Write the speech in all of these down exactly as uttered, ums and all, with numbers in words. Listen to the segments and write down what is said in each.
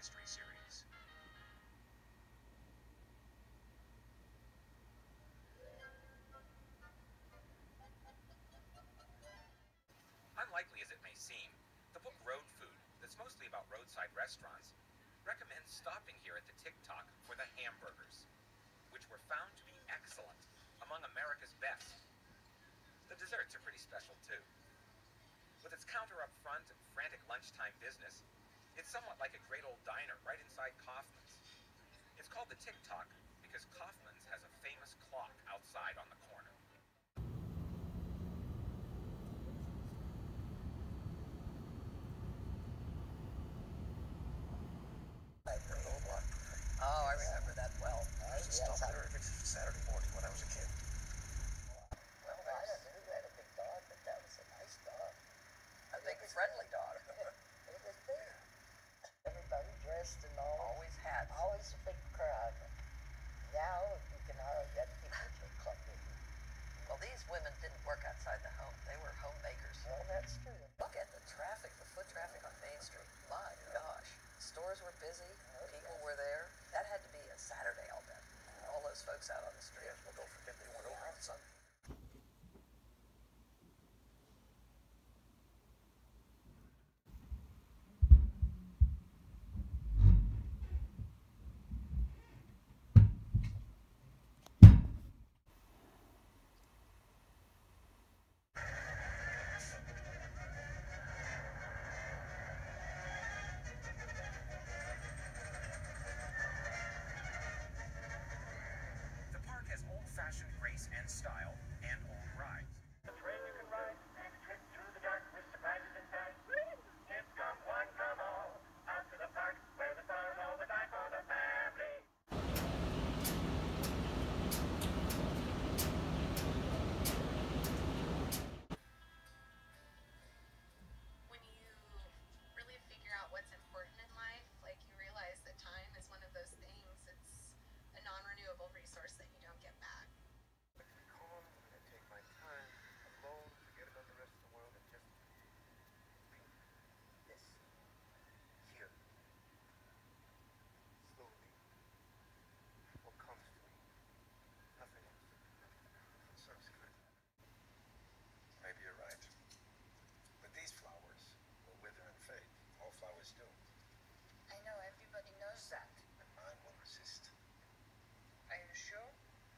mystery series. Unlikely as it may seem, the book Road Food, that's mostly about roadside restaurants, recommends stopping here at the TikTok for the hamburgers, which were found to be excellent, among America's best. The desserts are pretty special too. With its counter up front and frantic lunchtime business, it's somewhat like a great old diner right inside Kaufman's. It's called the TikTok because Kaufman's has a famous clock outside on the corner. Oh, I remember that well. I used to stop there every Saturday morning when I was a kid. Well, I knew you had a big dog, but that was a nice dog. A big friendly dog. It was big. Everybody dressed and all. Always had. Always a big crowd. Now you can hardly get people to a club meeting. Well, these women didn't work outside the home. They were homemakers. Well, that's true. Look at the traffic, the foot traffic on Main Street. My gosh. Stores were busy. People were there. That had to be a Saturday, I'll bet. All those folks out on the street. Yes, well, don't forget they went over on Sunday. Fashion, grace, and style, and old rides. The train you can ride, take a trip through the dark with surprises inside. It's come one, come all, out to the park where the stars all the time for the family. When you really figure out what's important in life, like you realize that time is one of those things, it's a non-renewable resource that you don't get back. Maybe you're right. But these flowers will wither and fade. All flowers do. I know, everybody knows that. And mine will resist. Are you sure?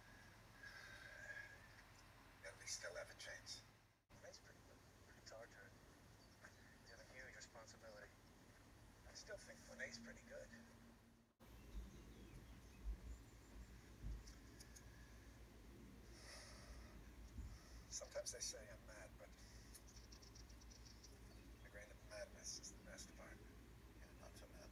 At least they'll have a chance. That's pretty good. It's our turn. We have a huge responsibility. I still think Monet's pretty good. Sometimes they say I'm mad, but the grain of madness is the best part. Yeah, not so mad.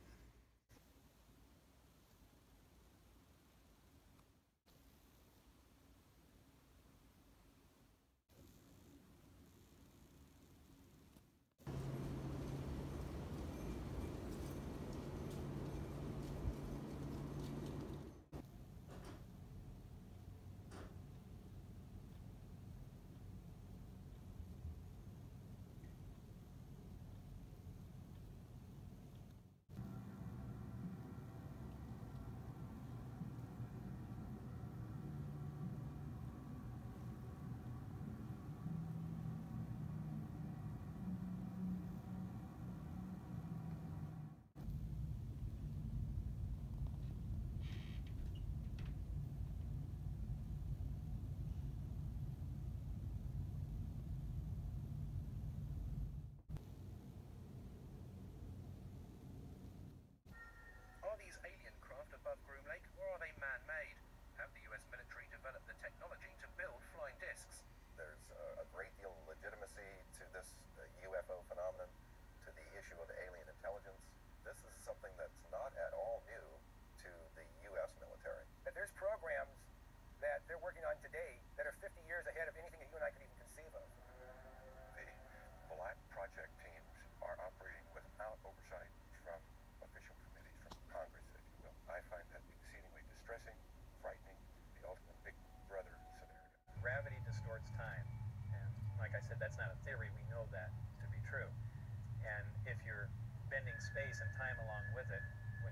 Are these alien craft above Groom Lake, or are they man-made? Have the U S military developed the technology to build flying discs? There's uh, a great deal of legitimacy to this uh, U F O phenomenon, to the issue of alien intelligence. This is something that's not at all new to the U S military. But there's programs that they're working on today that are fifty years ahead of anything that you and I could even conceive of. The Black Project teams are operating without oversight from official committees, from Congress, if you will. I find that exceedingly distressing, frightening, the ultimate big brother scenario. Gravity distorts time. And like I said, that's not a theory. We know that to be true. And if you're bending space and time along with it, when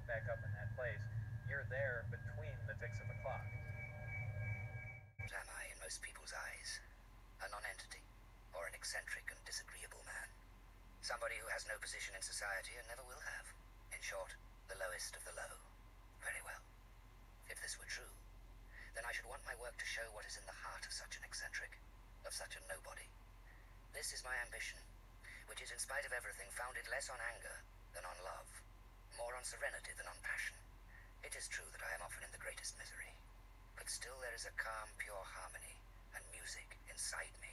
back up in that place, you're there between the ticks of the clock. What am I in most people's eyes? A non-entity, or an eccentric and disagreeable man? Somebody who has no position in society and never will have. In short, the lowest of the low. Very well. If this were true, then I should want my work to show what is in the heart of such an eccentric, of such a nobody. This is my ambition, which is, in spite of everything, founded less on anger than on love, more on serenity than on passion. It is true that I am often in the greatest misery, but still there is a calm, pure harmony and music inside me.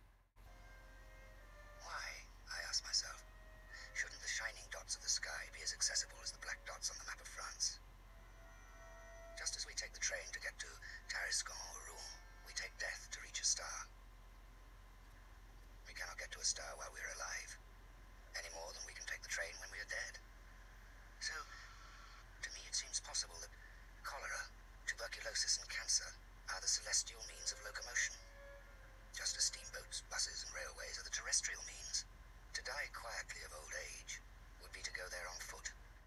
Why, I ask myself, shouldn't the shining dots of the sky be as accessible as the black dots on the map of France? Just as we take the train to get to Tarascon or Rouen, we take death to reach a star. We cannot get to a star while we are alive, any more than we can take the train when we are dead. So, to me it seems possible that cholera, tuberculosis and cancer are the celestial means of locomotion, just as steamboats, buses and railways are the terrestrial means. To die quietly of old age would be to go there on foot.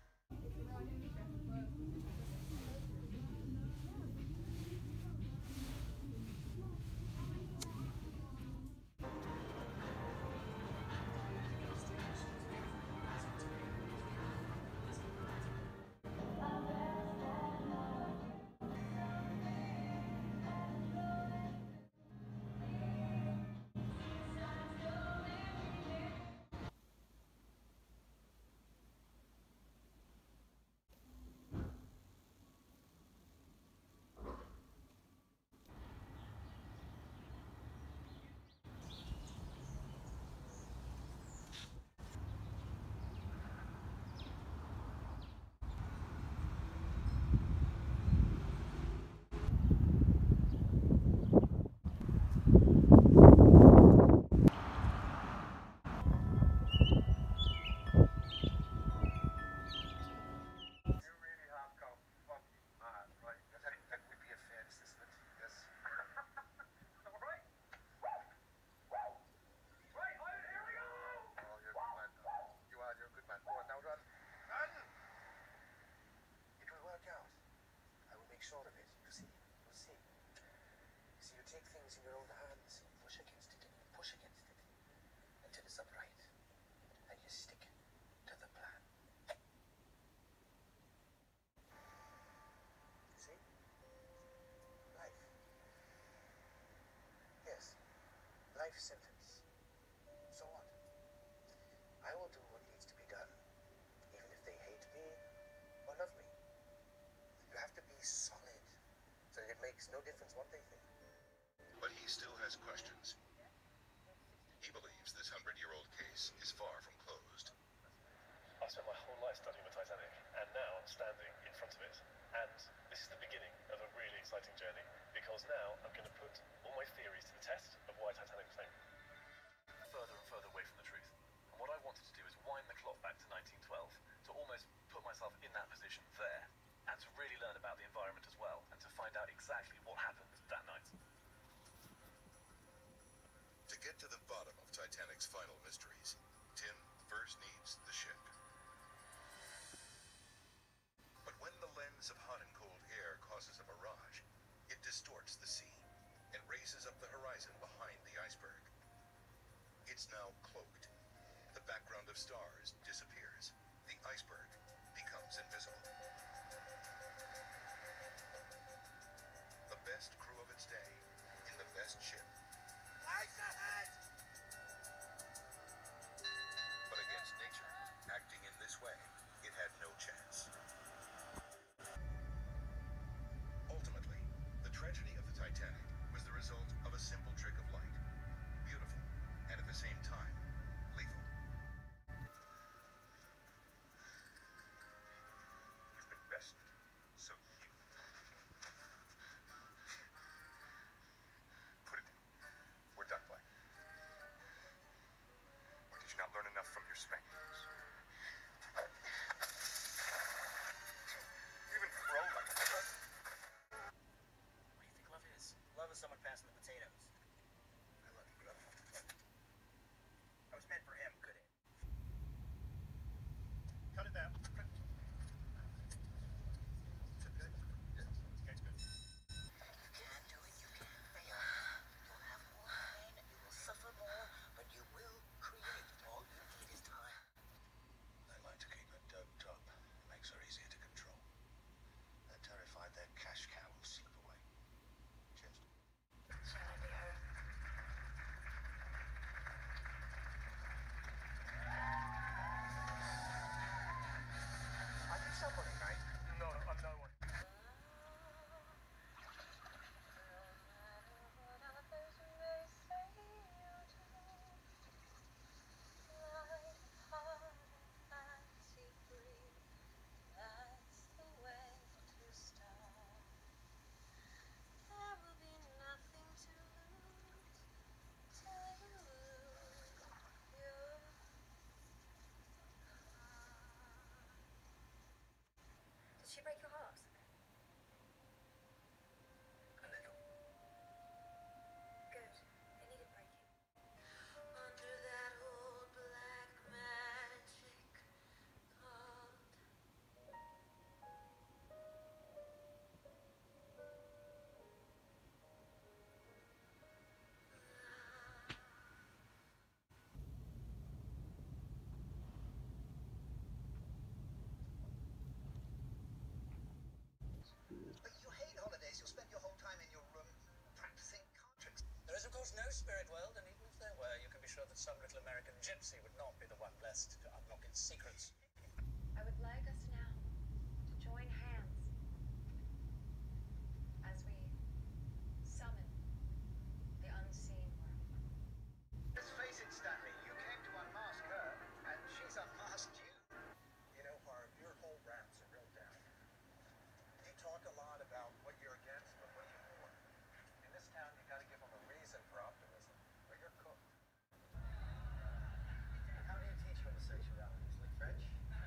Sure of it. You see, you see. You see, you take things in your own hands, you push against it, and you push against it until it's upright, and you stick to the plan. You see? Life. Yes, life sentence. So what? I will do what needs to be done, even if they hate me or love me. You have to be solid, so it makes no difference what they think. But he still has questions. He believes this hundred-year-old case is far from closed. I spent my whole life studying the Titanic, and now I'm standing in front of it. And this is the beginning of a really exciting journey, because now I'm going to put all my theories to the test of why Titanic sank. Further and further away from the truth. And what I wanted to do is wind the clock back to nineteen twelve, to almost put myself in that position there, and to really learn about the environment as well, and to find out exactly what happened that night. To get to the bottom of Titanic's final mysteries, Tim first needs the ship. But when the lens of hot and cold air causes a mirage, it distorts the sea and raises up the horizon behind the iceberg. It's now cloaked. The background of stars disappears. The iceberg becomes invisible. The best crew of its day, in the best ship. Ice ahead! But against nature, acting in this way, it had no chance. Ultimately, the tragedy of the Titanic was the result of a simple trick of light. Beautiful, and at the same time, lethal. You've been bested, so you... Put it in. We're done playing. Or did you not learn enough from your spankings? You even throw like a... What do you think love is? Love is someone passing the potatoes. I love you, brother. I was meant for him, could it? Cut it down. course, no spirit world, and even if there were, you can be sure that some little American gypsy would not be the one blessed to unlock its secrets. I would like us now to join hands as we summon the unseen one. Let's face it, Stanley, you came to unmask her, and she's unmasked you. You know, Harv, your whole rap's a real down. You talk a lot about what you're against, but what are you for? In this town, you gotta give them a reason for optimism, or you're cooked. How do you teach homosexuality? Like French?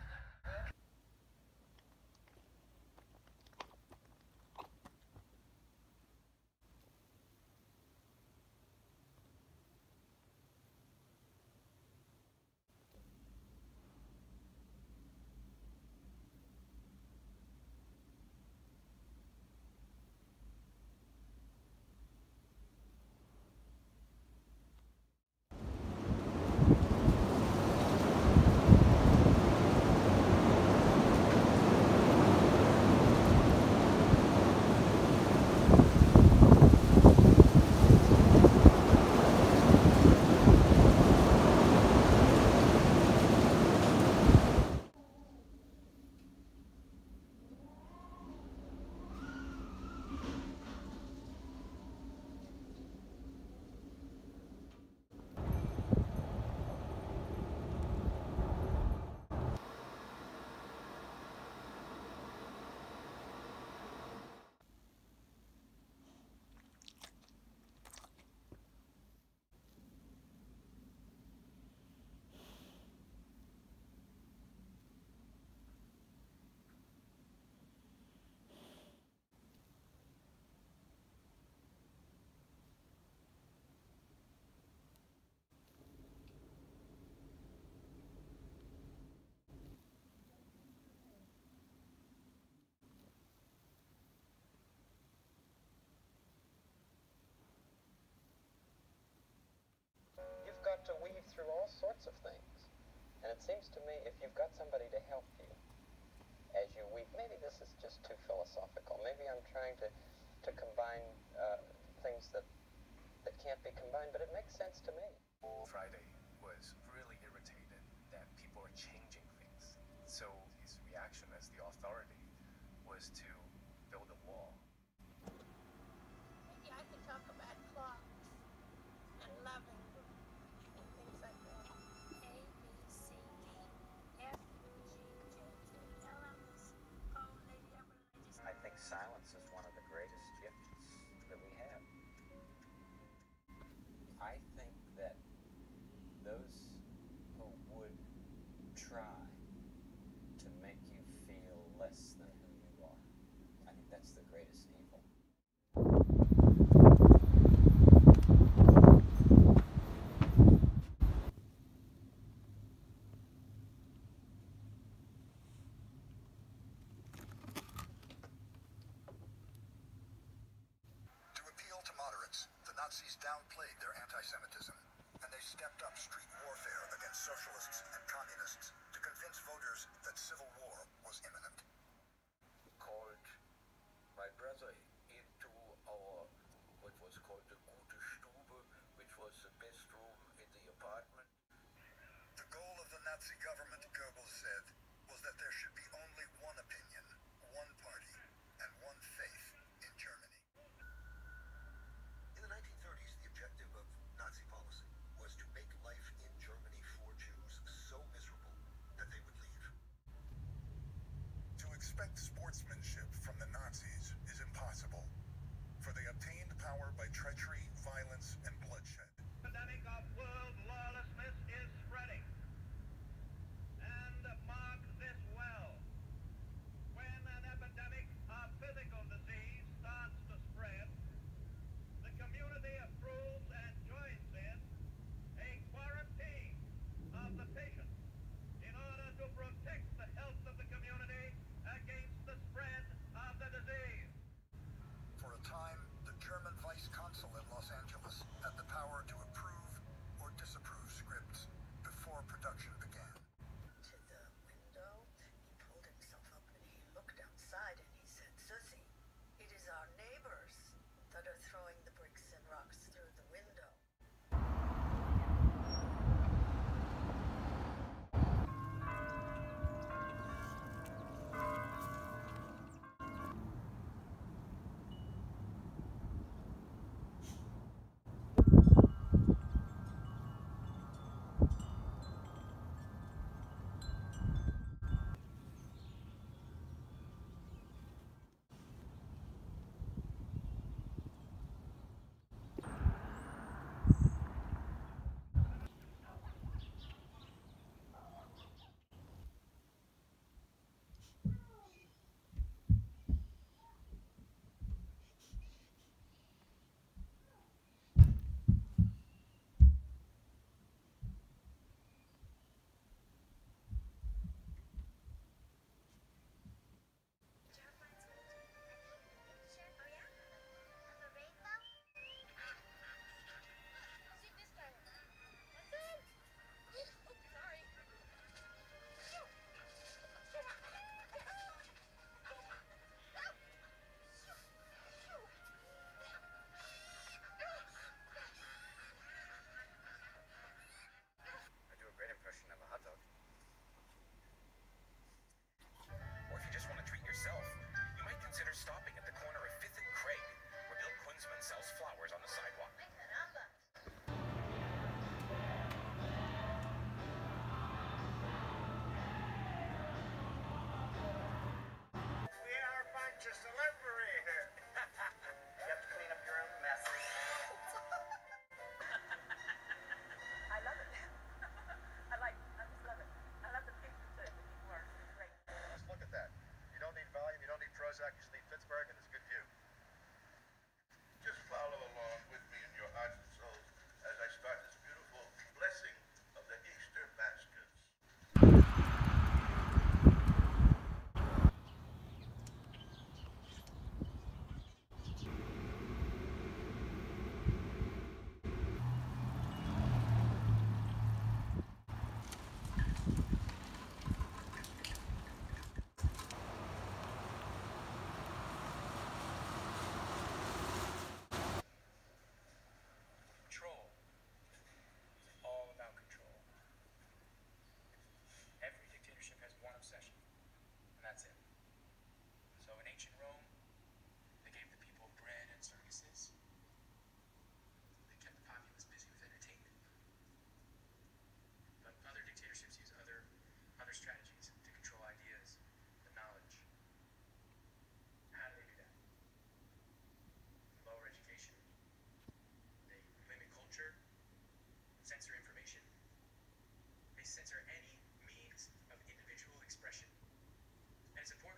You've got to weave through all sorts of things. And it seems to me if you've got somebody to help you as you weave, maybe this is just too philosophical. Maybe I'm trying to, to combine uh, things that, that can't be combined, but it makes sense to me. Friday was really irritated that people are changing things. So his reaction as the authority was to build a wall. Maybe I could talk about clocks and loving and things like that. A, B, C, D, F, G, J, K, L, M, S, O, Lady Upper Ladies. I think silence is one of the greatest gifts that we have. I think that those who would try to make you feel less than who you are, I think that's the greatest evil. To appeal to moderates, the Nazis downplayed their anti-Semitism, and they stepped up street warfare against socialists and communists to convince voters that civil war was imminent. Called my brother into our, what was called the Gute Stube, which was the best room in the apartment. The goal of the Nazi government, Goebbels said, was that there should be only one opinion, one party, and one faith in Germany. In the nineteen thirties, the objective of Nazi policy was to make life in Germany for Jews so miserable that they would leave. To expect sportsmanship from the Nazis is impossible, for they obtained power by treachery, violence, and bloodshed. The epidemic of world lawlessness is spreading. And mark this well. When an epidemic of physical disease starts to spread, the community approves and joins in a quarantine of the patient in order to protect the health of the community against the spread of the disease. For a time, the German vice consul in Los Angeles, at it's important